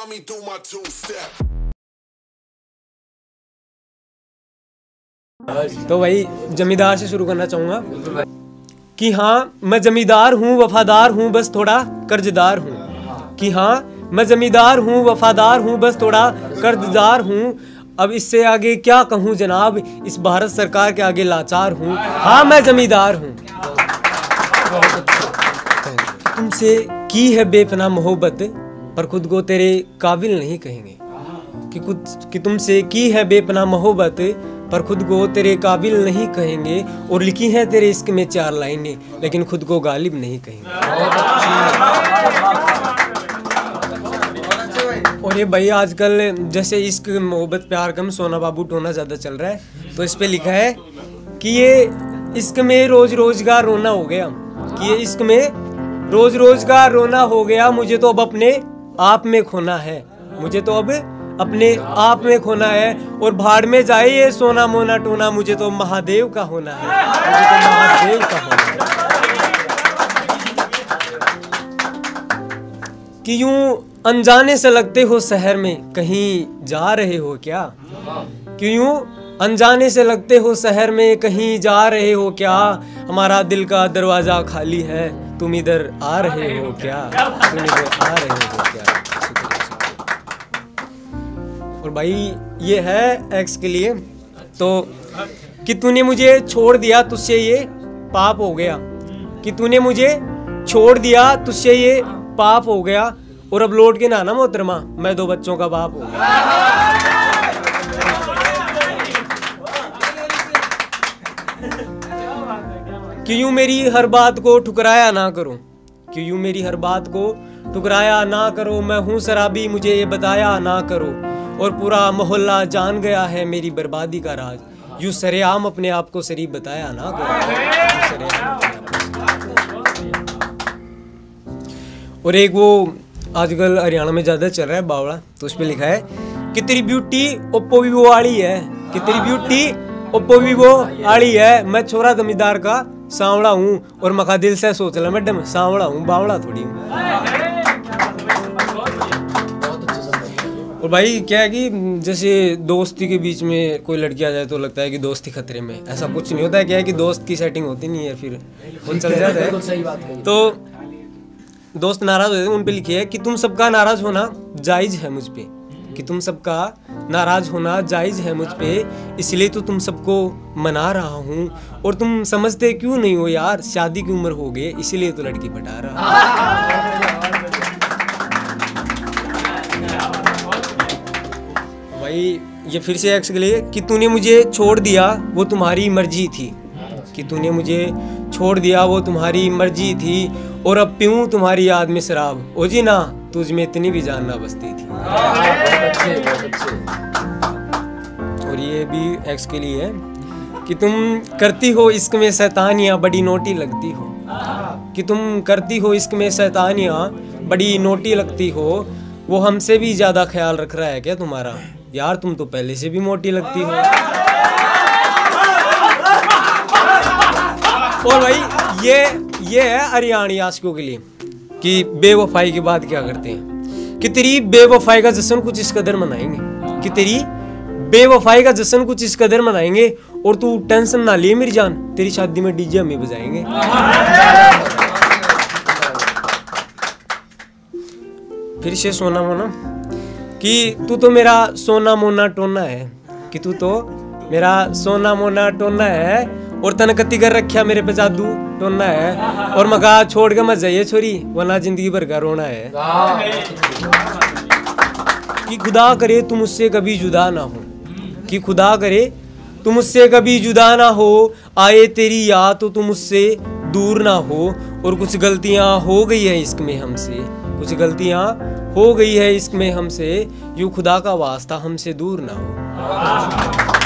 saw me do my two-step. तो भाई जमींदार से शुरू करना चाहूँगा कि हाँ मैं जमींदार हूँ वफादार हूँ बस थोड़ा कर्जदार हूँ। कि हाँ मैं जमींदार हूँ वफादार हूँ बस थोड़ा कर्जदार हूँ। अब इससे आगे क्या कहूँ जनाब, इस भारत सरकार के आगे लाचार हूँ। हाँ मैं जमींदार हूँ। तुमसे की है बेपनाह मोहब्बत पर खुद को तेरे काबिल नहीं कहेंगे। कि तुमसे की है बेपनाह मोहब्बत पर खुद को तेरे काबिल नहीं कहेंगे। और लिखी है तेरे इश्क में 4 लाइनें लेकिन खुद को गालिब नहीं कहेंगे। और ये भाई आजकल जैसे इश्क मोहब्बत प्यार कम सोना बाबू टोना ज़्यादा चल रहा है, तो इस पे लिखा है कि ये इश्क में रोज रोज का रोना हो गया। कि ये इश्क में रोज रोज का रोना हो गया। मुझे तो अब अपने आप में खोना है। मुझे तो अब अपने आप में खोना है। और भाड़ में जाए ये सोना मोना टोना, मुझे तो महादेव का होना है। मुझे तो महादेव का होना है। कि यूं अनजाने से लगते हो शहर में कहीं जा रहे हो क्या। कि यूं अनजाने से लगते हो शहर में कहीं जा रहे हो क्या। हमारा दिल का दरवाजा खाली है, तुम इधर आ रहे हो क्या। तुम इधर आ रहे हो क्या। और भाई ये है एक्स के लिए। तो कि तूने मुझे छोड़ दिया तुझसे ये पाप हो गया। कि तूने मुझे छोड़ दिया तुझसे ये पाप हो गया। और अब लौट के ना आना मोहतरमा, मैं 2 बच्चों का बाप हो गया। कि यूं मेरी हर बात को ठुकराया ना करो। कि यूं मेरी हर बात को ठुकराया ना करो। मैं हूँ शराबी मुझे ये बताया ना करो। और पूरा मोहल्ला जान गया है मेरी बर्बादी का राज। यूं सरेआम अपने आप को शरीफ बताया ना करो। और एक वो आजकल हरियाणा में ज्यादा चल रहा है बावड़ा, तो उस पे लिखा है कि तेरी ब्यूटी ओप्पो वीवो वाली है। कि तेरी ब्यूटी ओप्पो वीवो वाली है। मैं छोरा जमींदार का सांवड़ा हूँ और मखा दिल से सोच ला मैडम सांवड़ा हूँ, बावड़ा थोड़ी हूँ। और भाई क्या है कि जैसे दोस्ती के बीच में कोई लड़की आ जाए तो लगता है कि दोस्ती खतरे में। ऐसा कुछ नहीं होता है। क्या है कि दोस्त की सेटिंग होती नहीं है, फिर वो चल जाता है। सही बात कही। तो दोस्त नाराज होते हैं, उन पे लिखी है कि तुम सबका नाराज होना जायज है मुझ पे। कि तुम सबका नाराज होना जायज है मुझ पे, इसलिए तो तुम सबको मना रहा हूँ। और तुम समझते क्यों नहीं हो यार, शादी की उम्र हो गई इसीलिए तो लड़की पटा रहा। भाई ये फिर से एक्स के लिए कि तूने मुझे छोड़ दिया वो तुम्हारी मर्जी थी। कि तूने मुझे छोड़ दिया वो तुम्हारी मर्जी थी। और अब पीऊं तुम्हारी याद में शराब, ओ जी ना तुझ में इतनी भी जान ना बसती थी। और ये भी एक्स के लिए है कि तुम करती हो इश्क में शैतानियाँ बड़ी नोटी लगती हो। कि तुम करती हो इश्क में शैतानियाँ बड़ी नोटी लगती हो। वो हमसे भी ज्यादा ख्याल रख रहा है क्या तुम्हारा, यार तुम तो पहले से भी मोटी लगती हो। और भाई ये है हरियाणी आशिकों के लिए कि बेवफाई के बाद क्या करते हैं। कि तेरी बेवफाई का जश्न कुछ इस कदर मनाएंगे। कि तेरी बेवफाई का जश्न कुछ इस कदर मनाएंगे। और तू टेंशन ना ले मेरी जान, तेरी शादी में डीजे हम ही बजाएंगे। फिर से सोना मोना कि तू तो मेरा सोना मोना टोना है। कि तू तो मेरा सोना मोना टोना है। और तनकती कर रखा मेरे पे जादू टोना है। और मका छोड़ के मत जाइए छोरी वरना जिंदगी भर का रोना है। कि खुदा करे तुम मुझसे कभी जुदा ना हो। कि खुदा करे तुम मुझसे कभी जुदा ना हो। आए तेरी याद तो तुम मुझसे दूर ना हो। और कुछ गलतियां हो गई है इश्क में हमसे। कुछ गलतियां हो गई है इश्क में हमसे। यूं खुदा का वास्ता हमसे दूर ना हो।